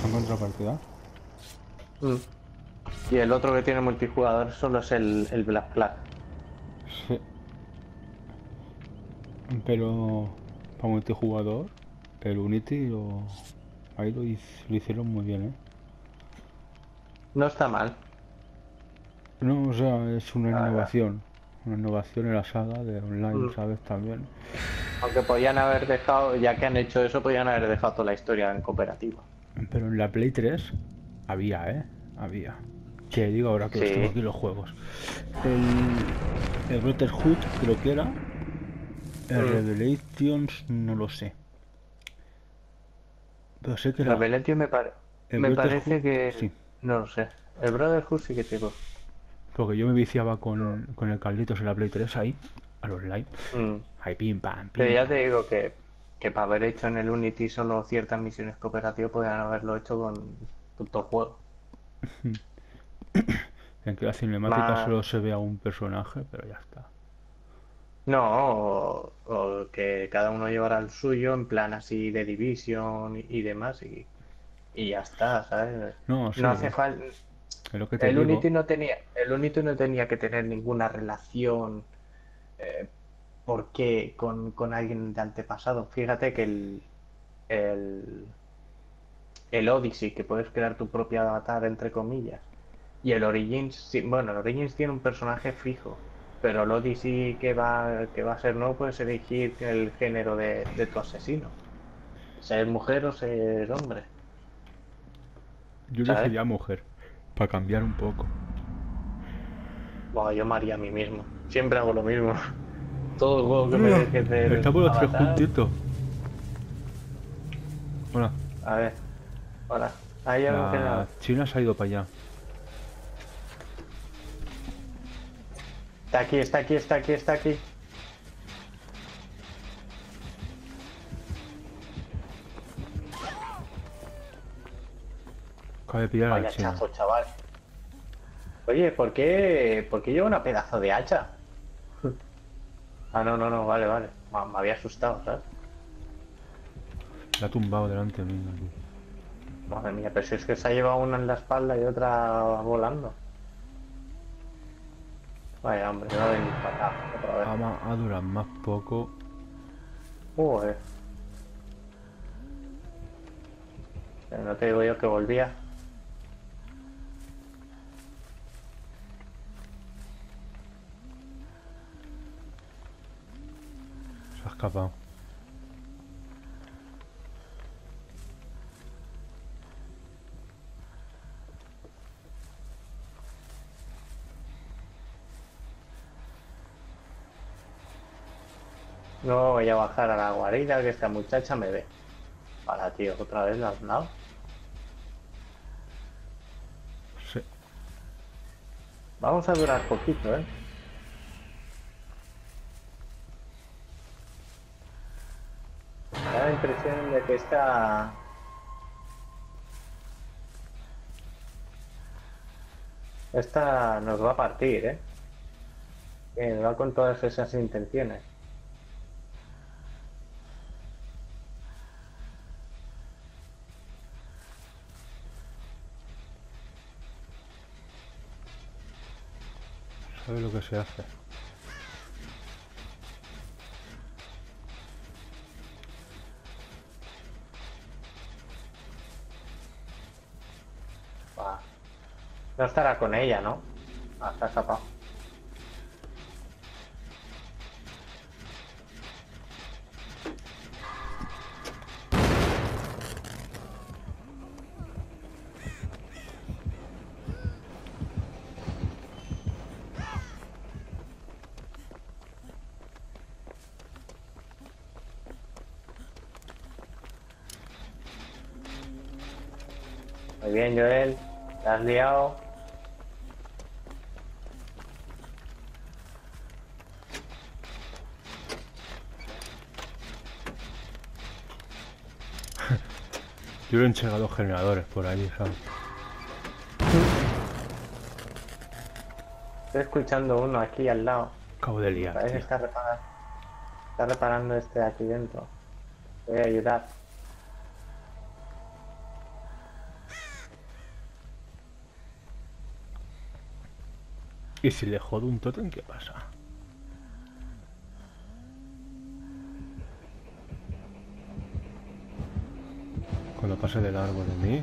en contrapartida. Mm. Y el otro que tiene multijugador solo es el Black Flag. Sí. Pero para multijugador, el Unity ahí lo hicieron muy bien, ¿eh? No está mal, No, o sea, es una la verdad. innovación. Una innovación en la saga de online, Mm. ¿sabes? También. Aunque podían haber dejado, ya que han hecho eso, podían haber dejado toda la historia en cooperativo. Pero en la Play 3 había, ¿eh? Había. Que digo ahora que los tengo Sí, aquí los juegos. El Brotherhood creo que era. El mm. Revelations no lo sé. Pero sé que era Revelation el me Brotherhood, parece que... sí. No lo sé. El Brotherhood sí que tengo. Porque yo me viciaba con el Carlitos en la Play 3 ahí, al online. Mm. Ahí pim pam, Pero pim ya te pam. digo que para haber hecho en el Unity solo ciertas misiones cooperativas, podrían haberlo hecho con todo el juego. En que la cinemática Más... solo se ve a un personaje, pero ya está. No, o que cada uno llevara el suyo en plan así de Division y demás y ya está, ¿sabes? No, No sí, hace falta... es lo que te digo. El Unity no tenía que tener ninguna relación ¿por qué con alguien de antepasado? Fíjate que el, el Odyssey, que puedes crear tu propio avatar, entre comillas, y el Origins, bueno, el Origins tiene un personaje fijo, pero el Odyssey que va a ser nuevo, puedes elegir el género de tu asesino, ser mujer o ser hombre, Yo ¿sabes? elegiría mujer, para cambiar un poco. Bueno, yo me haría a mí mismo, siempre hago lo mismo. Todo el juego que me deje del Estamos los tres avatar, juntitos. Hola, a ver, hola, ¿hay algo que la nada? China se ha ido para allá. Está aquí, está aquí, está aquí, está aquí. Acaba de pillar a la Vaya China. chazo, chaval. Oye, por qué lleva una pedazo de hacha? Ah, no, no, no, vale, vale. Me había asustado, ¿sabes? La ha tumbado delante mío aquí. Madre mía, pero si es que se ha llevado una en la espalda y otra volando. Vaya, hombre, va a venir para acá otra vez. Ha durado más poco. Joder, pero no te digo yo que volvía. Se ha escapado. No voy a bajar a la guarida que esta muchacha me ve. Para, tío, otra vez la has dado. Sí. Vamos a durar poquito, ¿eh? Me da la impresión de que esta nos va a partir, ¿eh? Va con todas esas intenciones. ¿Sabe lo que se hace? Va. No estará con ella, ¿no? Ah, está escapado. Muy bien, Joel. Te has liado. Yo le he entregado generadores por ahí, ¿sabes? Estoy escuchando uno aquí al lado. Acabo de Me liar, parece que tío. está reparando este aquí dentro. Voy a ayudar. ¿Y si le jodo un tótem, qué pasa? Cuando pase de largo de mí.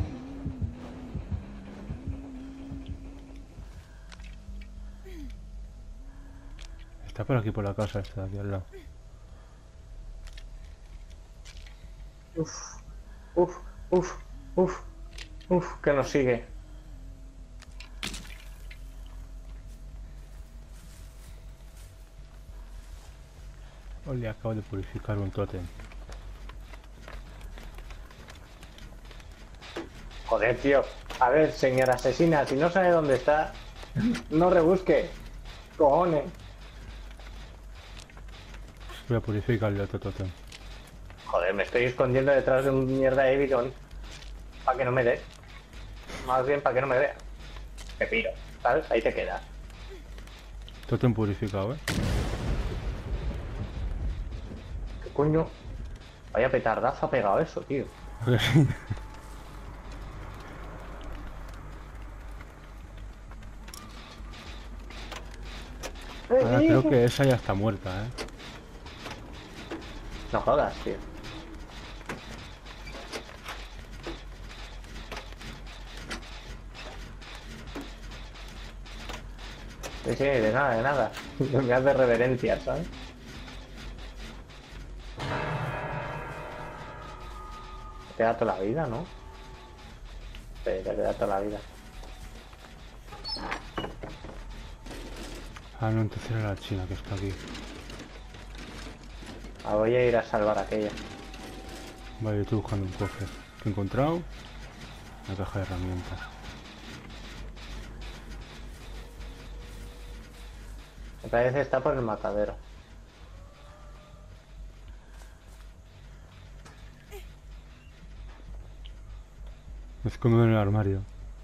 Está por aquí por la casa esta de aquí al lado. Uf, uf, uf, uf, uf, que nos sigue. Ole, acabo de purificar un tótem. Joder, tío. A ver, señora asesina, si no sabe dónde está, no rebusque. Cojones. Voy a purificarle otro tótem. Joder, me estoy escondiendo detrás de un mierda de bidón. Para que no me dé. Más bien para que no me vea. Me piro, ¿sabes? Ahí te quedas. Tótem purificado, ¿eh? ¿Qué coño? Vaya petardazo ha pegado eso, tío. Ahora creo que esa ya está muerta, ¿eh? No jodas, tío. Sí, sí, de nada, de nada. Me hace reverencia, ¿sabes? Te queda toda la vida, ¿no? Sí, te queda toda la vida. Ah, no, entonces era la china que está aquí. Ah, voy a ir a salvar a aquella. Vale, estoy buscando un cofre. ¿Qué he encontrado? Una caja de herramientas. Me parece que está por el matadero. Me escondo en el armario.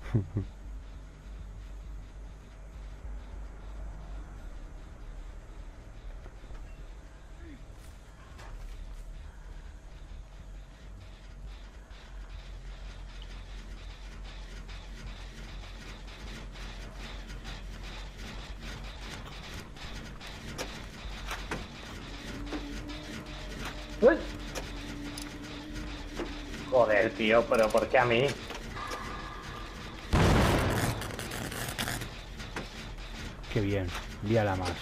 ¡Uy! Joder, tío, pero ¿por qué a mí? Qué bien. Líala más.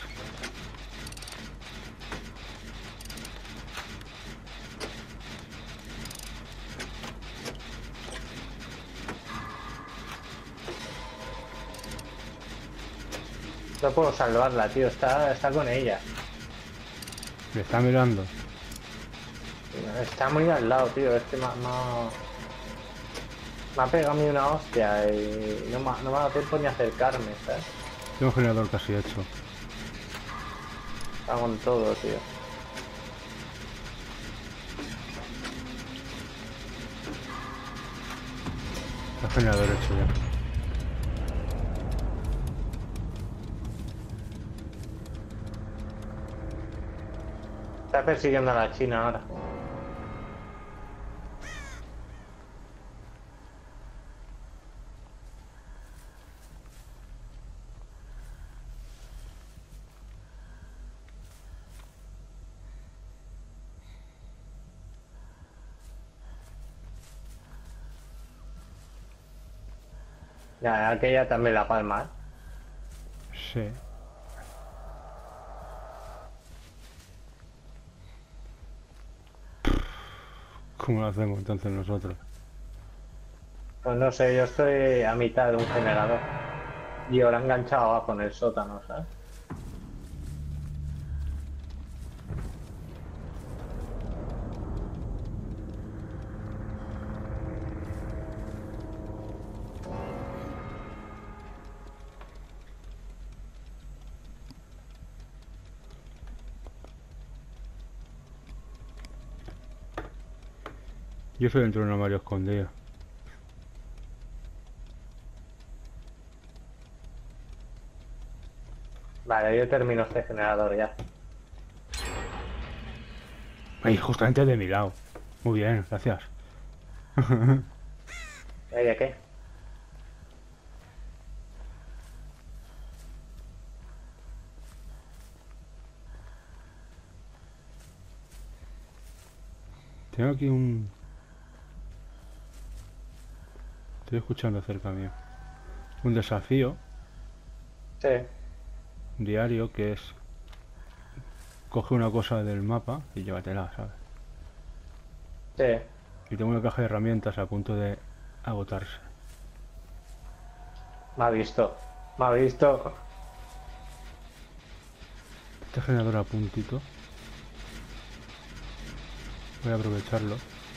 No puedo salvarla, tío. Está con ella. Me está mirando. Está muy al lado, tío. Es que me ha pegado a mí una hostia y no me ha dado tiempo ni a acercarme, ¿sabes? Tengo un generador casi hecho. Está con todo, tío. Está generador hecho ya. Está persiguiendo a la china ahora. Ya, aquella también la palma, ¿eh? Sí. ¿Cómo lo hacemos entonces nosotros? Pues no sé, yo estoy a mitad de un generador. Y ahora enganchado abajo en el sótano, ¿sabes? Yo estoy dentro de un armario escondido. Vale, yo termino este generador ya. Ahí, justamente de mi lado. Muy bien, gracias. ¿De qué? Tengo aquí un... Estoy escuchando cerca mío. Un desafío Sí, diario que es... Coge una cosa del mapa y llévatela, ¿sabes? sí. Y tengo una caja de herramientas a punto de agotarse. Me ha visto. Me ha visto. Este generador a puntito. Voy a aprovecharlo.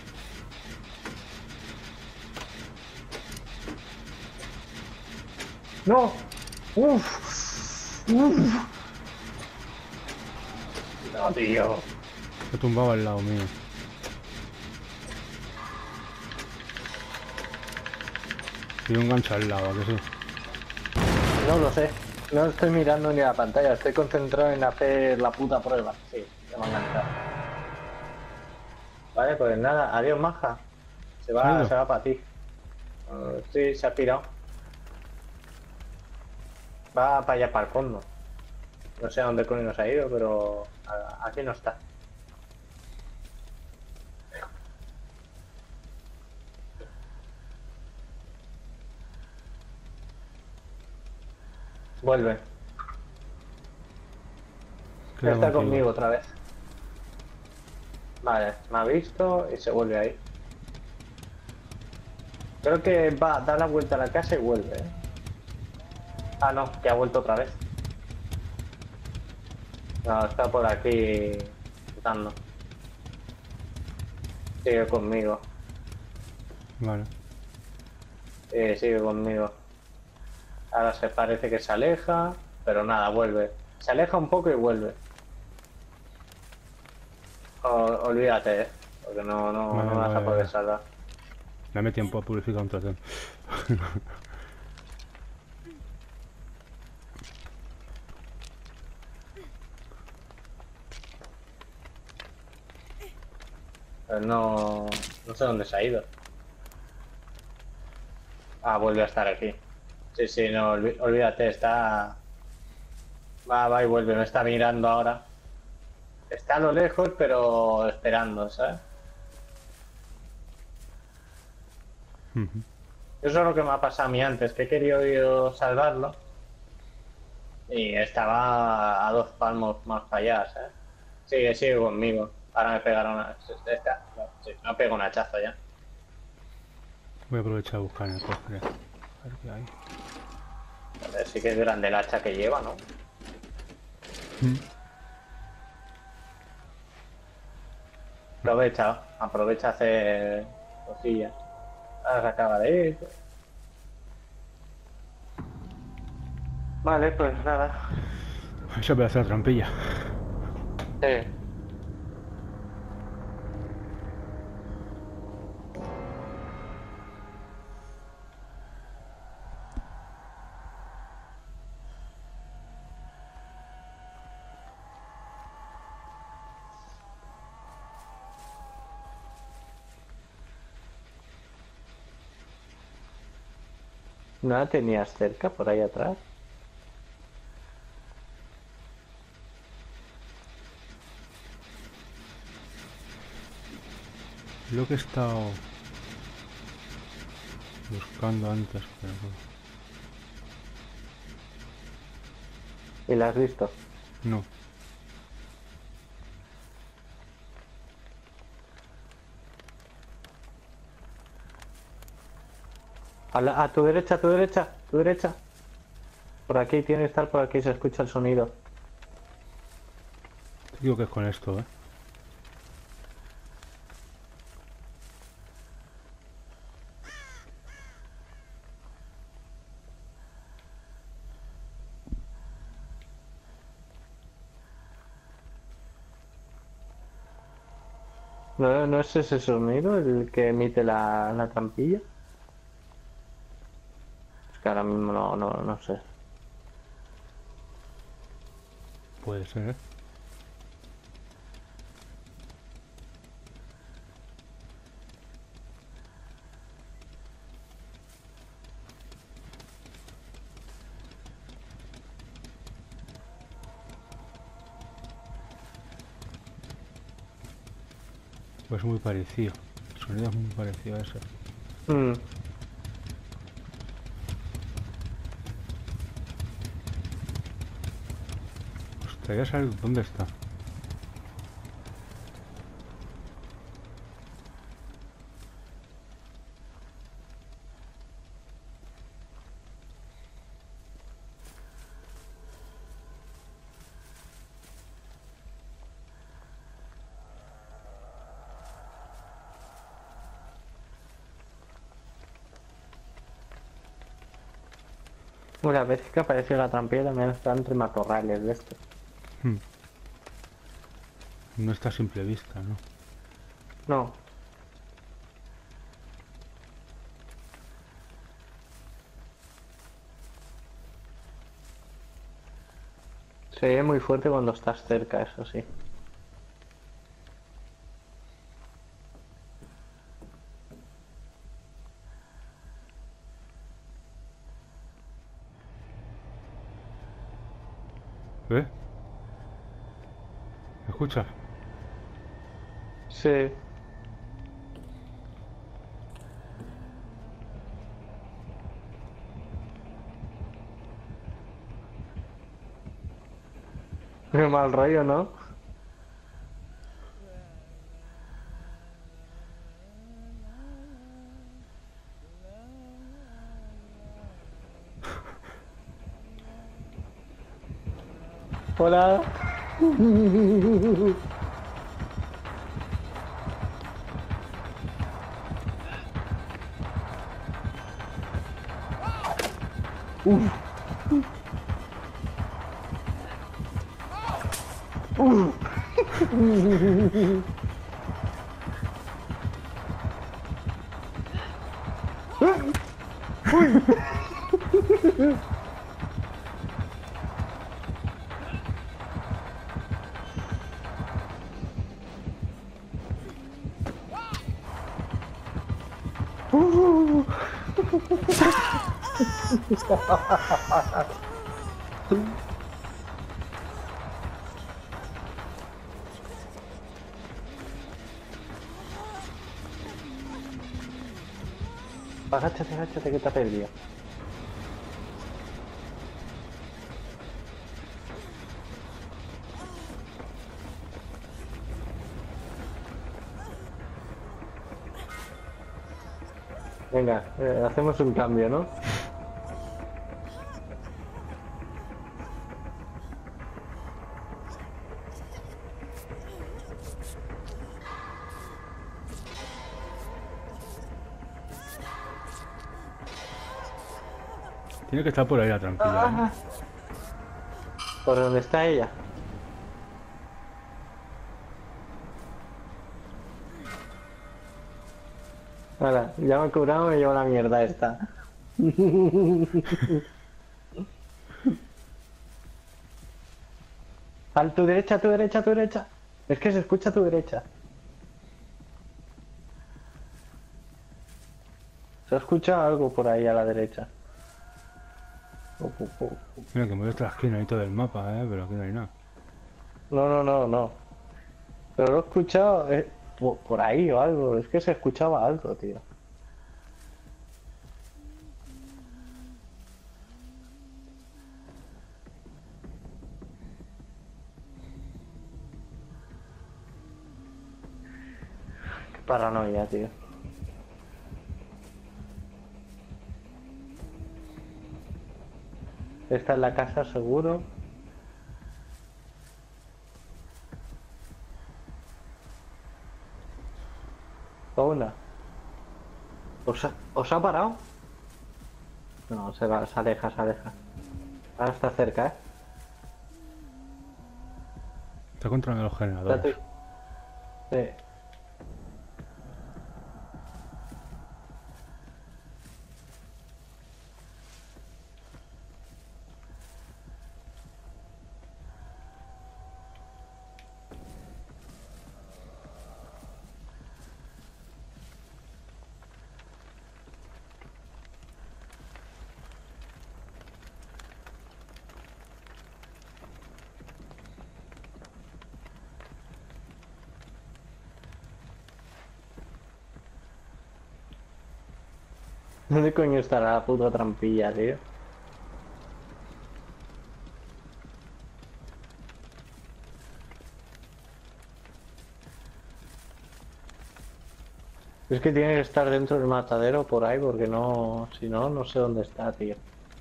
¡No! ¡Uf! ¡Uf! No, tío. Se ha tumbado al lado mío. Tiene un gancho al lado, ¿a que sí? No lo sé. No estoy mirando ni la pantalla. Estoy concentrado en hacer la puta prueba. Sí, ya me ha enganchado. Vale, pues nada. Adiós, maja. ¿Se ha ido? Se va para ti. Sí, se ha pirado. Va para allá, para el fondo. No sé a dónde coño se ha ido, pero aquí no está. Vuelve. Queda Está contigo. conmigo otra vez. Vale, me ha visto y se vuelve ahí. Creo que va a dar la vuelta a la casa y vuelve, ¿eh? Ah, no, que ha vuelto otra vez. No, está por aquí gritando. Sigue conmigo. Vale. Sigue conmigo. Ahora se parece que se aleja, pero nada, vuelve. Se aleja un poco y vuelve. Olvídate, porque Vale, no vas a vale, poder vale. salvar. Dame tiempo a purificar un tratén. Pero no sé dónde se ha ido. Ah, vuelve a estar aquí. Sí, sí, no, olvídate, está... Va y vuelve, me está mirando ahora. Está a lo lejos, pero esperando, ¿sabes? Ujú. Eso es lo que me ha pasado a mí antes, que he querido yo salvarlo y estaba a 2 palmos más para allá, ¿sabes? Sigue conmigo. Ahora me pegaron una... Sí, me pego un hachazo ya. Voy a aprovechar a buscar en el cofre. A ver qué hay. Joder, sí que es grande el hacha que lleva, ¿no? Aprovecha a hacer cosillas. Ahora se acaba de ir. Vale, pues nada. Esa pedazo de trampilla. Sí. ¿No la tenías cerca, por ahí atrás? Lo que he estado buscando antes, pero ¿Y la has visto? no. A tu derecha, a tu derecha, a tu derecha. Por aquí, tiene que estar por aquí, se escucha el sonido. Te digo que es con esto, ¿eh? ¿No es ese sonido el que emite la trampilla? Es que ahora mismo no sé. Puede ser, ¿eh? Pues muy parecido. El sonido es muy parecido a ese. Mm. Hostia, ya sabes dónde está. Bueno, a veces que aparece la trampilla también está entre matorrales de estos. Hmm. No está a simple vista, ¿no? No. Se ve muy fuerte cuando estás cerca, eso sí. ¿Eh? ¿Me escuchas? Sí. Qué mal rollo, ¿no? Hola. Uf, uf. Uy. Agáchate, agáchate que te ha perdido. Venga, hacemos un cambio, ¿no? Tiene que estar por ahí la trampilla, ¿eh? Ah, ¿por dónde está ella? Ahora, ya me he curado y me llevo la mierda esta. Al tu derecha, tu derecha, tu derecha. Es que se escucha a tu derecha. Se escucha algo por ahí a la derecha. Mira que me voy a otra esquina ahí todo del mapa, ¿eh? Pero aquí no hay nada. No, no, no, no. Pero lo he escuchado por ahí o algo. Es que se escuchaba algo, tío. Qué paranoia, tío. Esta es la casa, seguro. O una. ¿Os ha parado? No, se va, se aleja, se aleja. Ahora está cerca, ¿eh? Está controlando los Está generadores. sí. ¿Dónde coño estará la puta trampilla, tío? Es que tiene que estar dentro del matadero por ahí, porque no, si no, no sé dónde está, tío.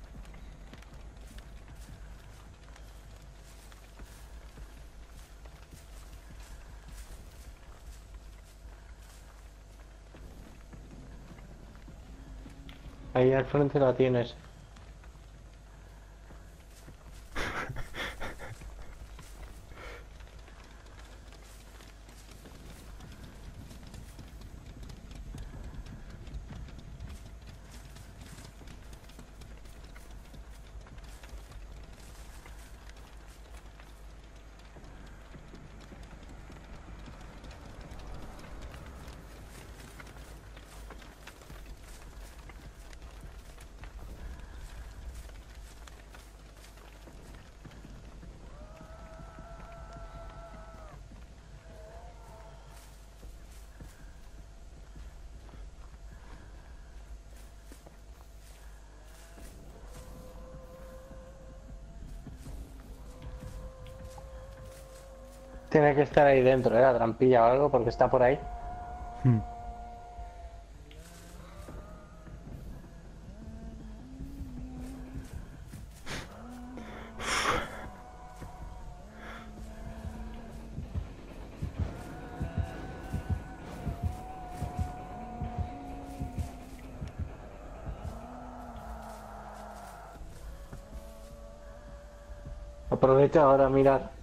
Ahí al frente la tienes. Tiene que estar ahí dentro, la trampilla o algo, porque está por ahí. Hmm. Aprovecha ahora a mirar.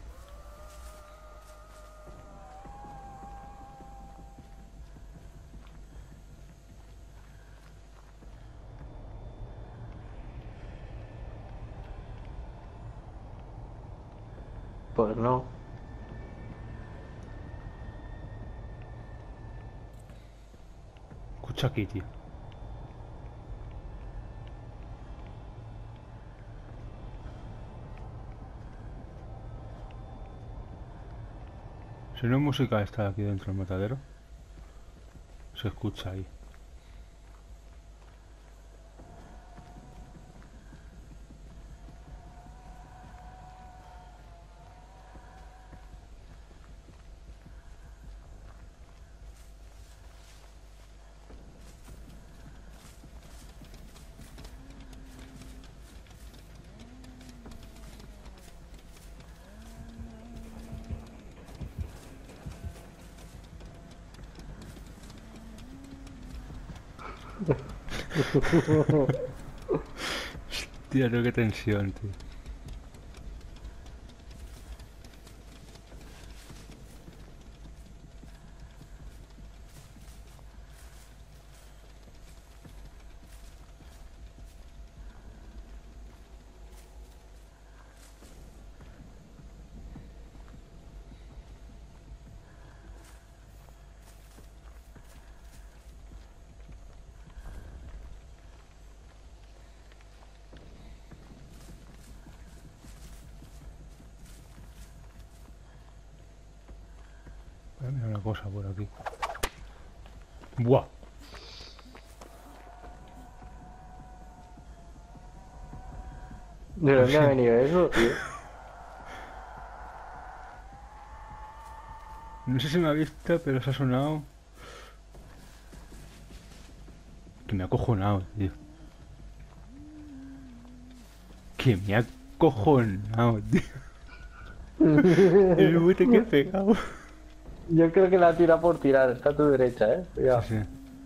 Pues no. Escucha aquí, tío. Si no es música está aquí dentro del matadero, se escucha ahí. Tío, qué tensión, tío. Voy a mirar una cosa por aquí. ¡Buah! ¿De dónde ha venido eso, tío? No sé si me ha visto, pero se ha sonado. Que me ha acojonado, tío. Que me ha acojonado, tío. El bote que he pegado. Yo creo que la tira por tirar, está a tu derecha, Sí, Cuidado. sí.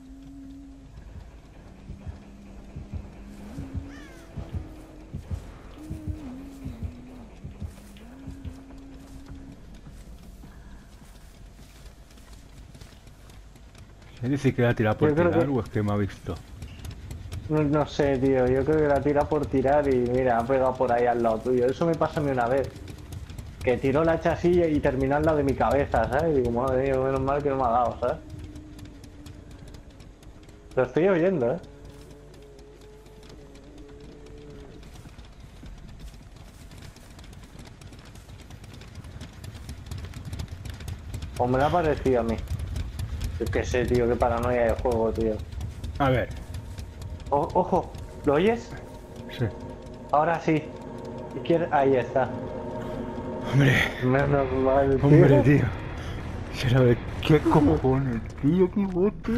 ¿Se dice que la tira por Yo creo tirar que... o es que me ha visto? No, no sé, tío, yo creo que la tira por tirar y mira, ha pegado por ahí al lado tuyo. Eso me pasa a mí una vez. Que tiró la chasilla y terminó al lado de mi cabeza, ¿sabes? Y digo, madre mía, menos mal que no me ha dado, ¿sabes? Lo estoy oyendo, ¿eh? O me lo ha parecido a mí. Yo qué sé, tío, qué paranoia de juego, tío. A ver. Ojo, ¿lo oyes? Sí. Ahora sí. Izquierda, ahí está. Hombre, Menos mal, tío. hombre, tío. Será ver qué cojones, tío, qué bote.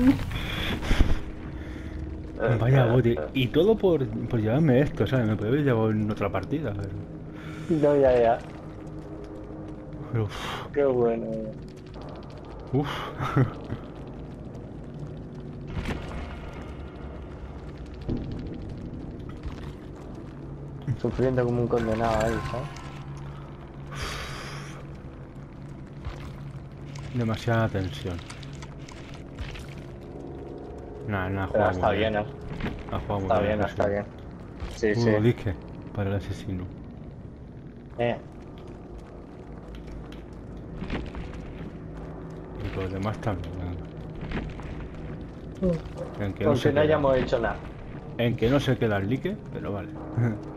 Vaya bote. Y todo por llevarme esto, ¿sabes? Me podría haber llevado en otra partida, pero. No, ya, ya. Pero. Qué bueno. Uff. Sufriendo como un condenado ahí, ¿sabes? Demasiada tensión. Nada, nada, Pero juega está muy bien. bien, ¿eh? Ha jugado muy Está bien, bien, eso está sí. bien. Sí, sí. Puro dique para el asesino. Eh. Y los demás también. En que no Aunque se no queda. hayamos hecho nada. En que no se queda el like, pero vale.